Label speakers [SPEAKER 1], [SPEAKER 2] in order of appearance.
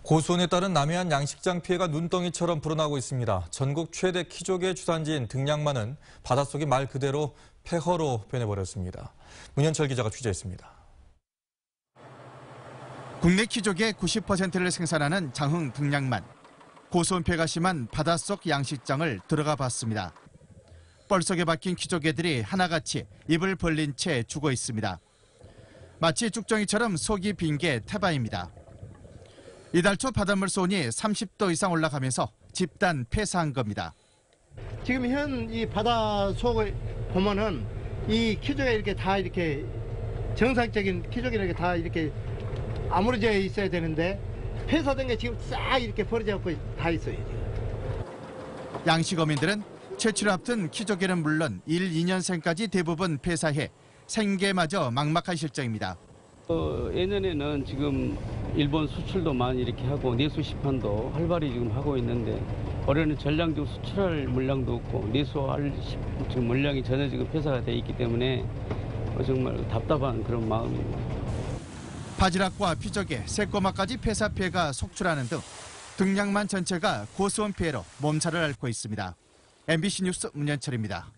[SPEAKER 1] 고수온에 따른 남해안 양식장 피해가 눈덩이처럼 불어나고 있습니다. 전국 최대 키조개 주산지인 등량만은 바닷속이 말 그대로 폐허로 변해버렸습니다. 문현철 기자가 취재했습니다.
[SPEAKER 2] 국내 키조개 90%를 생산하는 장흥 등량만. 고수온 폐가 심한 바닷속 양식장을 들어가 봤습니다. 뻘속에 박힌 키조개들이 하나같이 입을 벌린 채 죽어 있습니다. 마치 쭉정이처럼 속이 빈 게 태바입니다. 이달 초 바닷물 수온이 30도 이상 올라가면서 집단 폐사한 겁니다.
[SPEAKER 3] 지금 현 이 바다 속을 보면은 이 키조개 이렇게 다 이렇게 정상적인 키조개는 이렇게 다 이렇게 아무러져 있어야 되는데 폐사된 게 지금 싹 이렇게 버려져 갖고 다 있어요. 지금.
[SPEAKER 2] 양식어민들은 채취를 앞둔 키조개는 물론 1, 2년생까지 대부분 폐사해 생계마저 막막한 실정입니다.
[SPEAKER 4] 예년에는 지금 일본 수출도 많이 이렇게 하고 내수 시판도 활발히 지금 하고 있는데 올해는 전량적으로 수출할 물량도 없고 내수할 지금 물량이 전혀 지금 폐사가 돼 있기 때문에 정말 답답한 그런 마음입니다.
[SPEAKER 2] 바지락과 피조개, 새꼬마까지 폐사 피해가 속출하는 등 등량만 전체가 고수온 피해로 몸살을 앓고 있습니다. MBC 뉴스 문현철입니다.